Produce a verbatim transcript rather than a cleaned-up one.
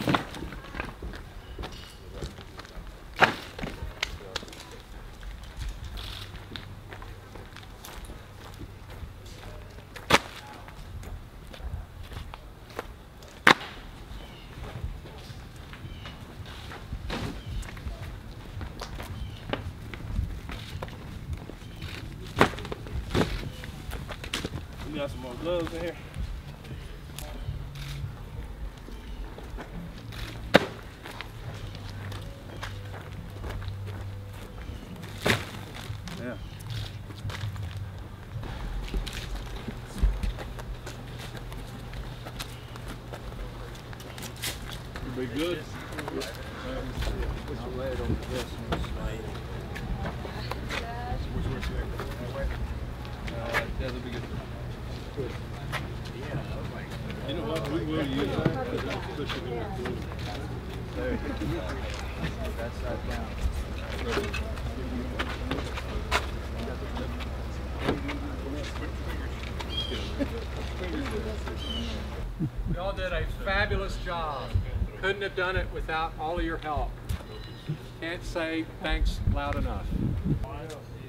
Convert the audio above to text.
We got some more gloves in here. Yeah. It'll be good. I'll lay it on this one. Uh, yeah, that'll be good. You know what? We will use that because that's pushing in the pool. There you go. That's side down. You all did a fabulous job. Couldn't have done it without all of your help. Can't say thanks loud enough.